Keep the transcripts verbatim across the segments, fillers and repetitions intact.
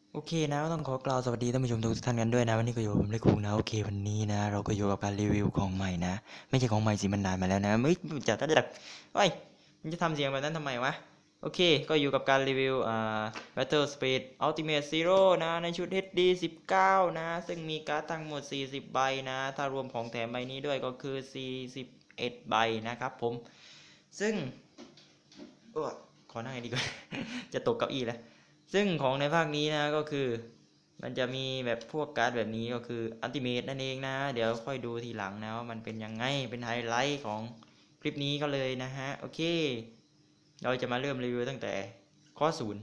โอเคนะก็ต้องขอกล่าวสวัสดีท่านผู้ชมทุกท่านกันด้วยนะวันนี้ก็อยู่กับผมเล็กคุงนะโอเควันนี้นะเราก็อยู่กับการรีวิวของใหม่นะไม่ใช่ของใหม่สิมันนานมาแล้วนะไม่จะจะจะเฮ้ยมันจะทำเสียงแบบนั้นทำไมวะโอเคก็อยู่กับการรีวิวอ่า Battle Speed Ultimate Zero นะในชุด เอช ดี สิบเก้านะซึ่งมีการ์ดทั้งหมดสี่สิบใบนะถ้ารวมของแถมใบนี้ด้วยก็คือสี่สิบเอ็ดใบนะครับผมซึ่งโอ้ขอนั่งให้ดีกว่า จะตกเก้าอี้แล้วซึ่งของในภาคนี้นะก็คือมันจะมีแบบพวกการ์ดแบบนี้ก็คืออัลติเมทนั่นเองนะเดี๋ยวค่อยดูทีหลังนะว่ามันเป็นยังไงเป็นไฮไลท์ของคลิปนี้ก็เลยนะฮะโอเคเราจะมาเริ่มรีวิวตั้งแต่ข้อศูนย์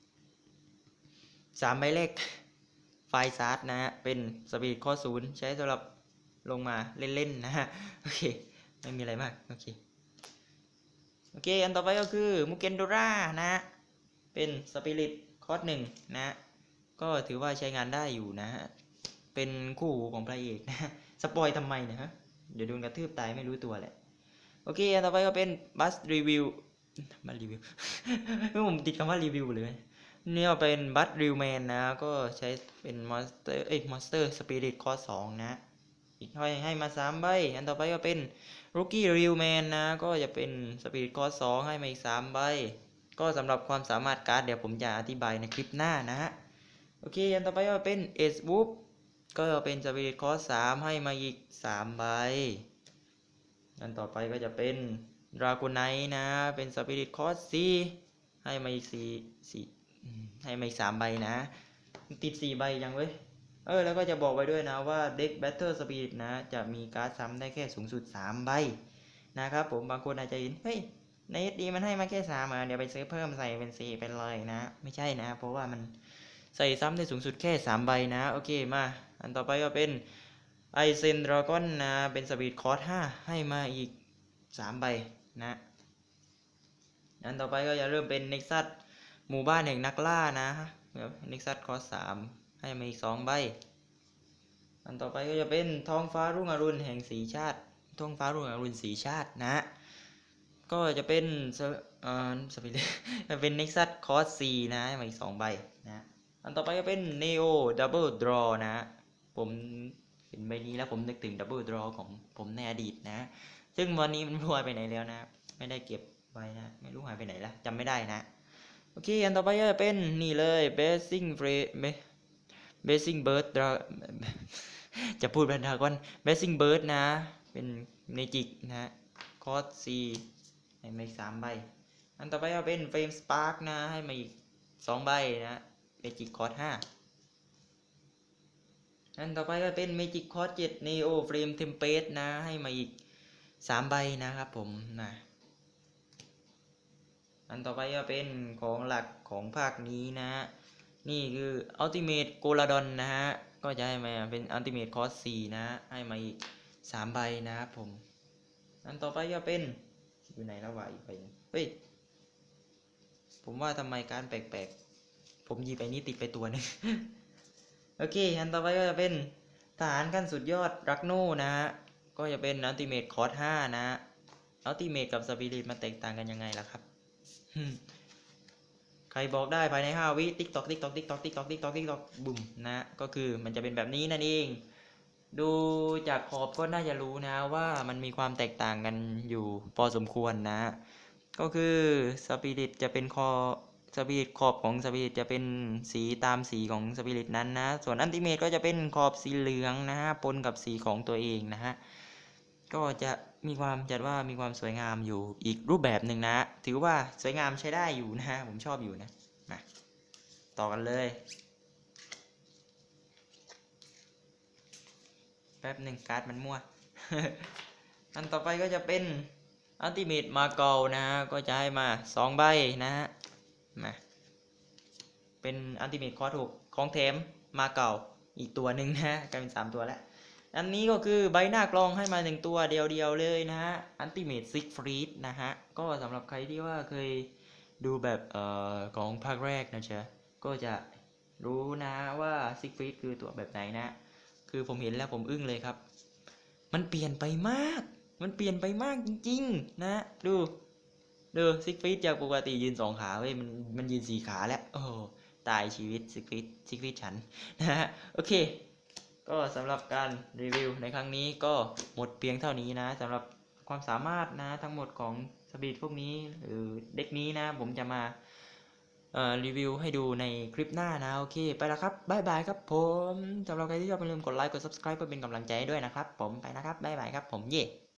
สามใบแรกไฟซาร์ดนะฮะเป็นสปีดข้อศูนย์ใช้สำหรับลงมาเล่นๆนะฮะโอเคไม่มีอะไรมากโอเคโอเคอันต่อไปก็คือมุเกนโดรานะเป็นสปิริตคอร์สหนึ่งนะก็ถือว่าใช้งานได้อยู่นะฮะเป็นคู่หูของพระเอกนะสปอยทำไมนะฮะเดี๋ยวโดนกระทืบตายไม่รู้ตัวแหละโอเคอันต่อไปก็เป็นบัสรีวิวบัสรีวิวผมติดคำว่ารีวิวเลยเนี่ยเป็นบัสริวแมนนะก็ใช้เป็นมอนสเตอร์เอ้ยมอนสเตอร์สปิริตคอร์สสองนะอีกให้ให้มาสามใบอันต่อไปก็เป็นรูกี้ริวแมนนะก็จะเป็นสปิริตคอร์สสองให้มาอีกสามใบก็สำหรับความสามารถการ์ดเดี๋ยวผมจะอธิบายในคลิปหน้านะฮะโอเคอันต่อไปก็เป็นเอสวูฟก็เป็นสปิริตคอร์สสามให้มาอีกสามใบอันต่อไปก็จะเป็นดราโกไนท์นะเป็นสปิริตคอร์สสี่ให้มาอีกสี่สี่ให้มาอีกสามใบนะติดสี่ใบยังเว้ยเออแล้วก็จะบอกไว้ด้วยนะว่าเด็ก Battle Speed นะจะมีการ์ดซ้ำได้แค่สูงสุดสามใบนะครับผมบางคนอาจจะเห็นเฮ้ยใน เอส ดี มันให้มาแค่สามอ่ะเดี๋ยวไปซื้อเพิ่มใส่เป็นสี่เป็นเลยนะไม่ใช่นะเพราะว่ามันใส่ซ้ำได้สูงสุดแค่สามใบนะโอเคมาอันต่อไปก็เป็นไอเซนดราก้อนนะเป็นสปีดคอร์สห้าให้มาอีกสามใบนะอันต่อไปก็จะเริ่มเป็นเน็กซัสหมู่บ้านแห่งนักล่านะเน็กซัสคอร์สสามให้มาอีกสองใบอันต่อไปก็จะเป็นท้องฟ้ารุ่งอรุณแห่งสีชาติท้องฟ้ารุ่งอรุณสีชาตินะก็จะเป็นเอ่อสปิริตเป็นเน็กซัสคอร์สสี่นะให้มาอีกสองใบนะอันต่อไปก็เป็นเนโอดับเบิลดรอนะผมเห็นใบนี้แล้วผมนึกถึงดับเบิลดรอของผมในอดีตนะซึ่งวันนี้มันรวยไปไหนแล้วนะไม่ได้เก็บไว้นะไม่รู้หายไปไหนละจำไม่ได้นะโอเคอันต่อไปก็เป็นนี่เลยเบสซิ่งเฟรเบสซิ่งเบิร์ดจะพูดเป็นทากอนเบสซิ่งเบิร์ดนะเป็นเมจิกนะคอร์สซีให้มาอีกสามใบอันต่อไปก็เป็นเฟรมสปาร์กนะให้มาอีกสองใบนะเมจิกคอร์สห้าอันต่อไปก็เป็นเมจิกคอร์สเจ็ดเนโอเฟรมเทมเพลตนะให้มาอีกสามใบนะครับผมนะอันต่อไปก็เป็นของหลักของภาคนี้นะนี่คือ Ultimate Goladon นะฮะก็จะให้มาเป็น Ultimate Cost สี่นะให้มาอีกสามใบนะครับผมอันต่อไปก็เป็นอยู่ไหนแล้ววะอีกใบเฮ้ยผมว่าทำไมการแปลกๆผมหยิบไปนี้ติดไปตัวนึง โอเคอันต่อไปก็จะเป็นทหารขั้นสุดยอดรักโน่นะฮะก็จะเป็น Ultimate Cost ห้านะ Ultimate กับ Spirit มันแตกต่างกันยังไงล่ะครับใครบอกได้ภายในห้าวิติ๊กตอกติ๊กตอกติ๊กตอกติ๊กตอกติ๊กตอกติ๊กตอกบุ้มนะก็คือมันจะเป็นแบบนี้นั่นเองดูจากขอบก็น่าจะรู้นะว่ามันมีความแตกต่างกันอยู่พอสมควรนะก็คือสปิริตจะเป็นคอสปิริตขอบของสปิริตจะเป็นสีตามสีของสปิริตนั้นนะส่วนอัลติเมทก็จะเป็นขอบสีเหลืองนะฮะปนกับสีของตัวเองนะฮะก็จะมีความจัดว่ามีความสวยงามอยู่อีกรูปแบบหนึ่งนะถือว่าสวยงามใช้ได้อยู่นะฮะผมชอบอยู่นะมาต่อกันเลยแป๊บหนึ่งการ์ดมันมั่ว อันต่อไปก็จะเป็นอัลติเมทมาเกลนะฮะก็จะให้มาสองใบนะฮะมาเป็นอัลติเมทคอร์สหกของแถมมาเกลอีกตัวหนึ่งนะกลายเป็นสามตัวแล้วอันนี้ก็คือใบหน้ากลองให้มาหนึ่งตัวเดียวๆเลยนะฮะอัลติเมทซิกฟรีดนะฮะก็สำหรับใครที่ว่าเคยดูแบบเอ่อของภาคแรกนะเชะก็จะรู้นะว่าซิกฟรีดคือตัวแบบไหนนะคือผมเห็นแล้วผมอึ้งเลยครับมันเปลี่ยนไปมากมันเปลี่ยนไปมากจริงๆนะดูดูซิกฟรีดจากปกติยืนสองขาเว้ยมันมันยืนสี่ขาแล้วโอ้ไตล์ชีวิตชีวิตชีวิตฉันนะฮะโอเคก็สำหรับการรีวิวในครั้งนี้ก็หมดเพียงเท่านี้นะสำหรับความสามารถนะทั้งหมดของสปีดพวกนี้หรือเด็กนี้นะผมจะมาเอ่อรีวิวให้ดูในคลิปหน้านะโอเคไปแล้วครับบ๊ายบายครับผมสำหรับใครที่ชอบอย่าลืมกดไลค์กด ซับสไครบ์ เพื่อเป็นกำลังใจให้ด้วยนะครับผมไปนะครับบ๊ายบายครับผมเย่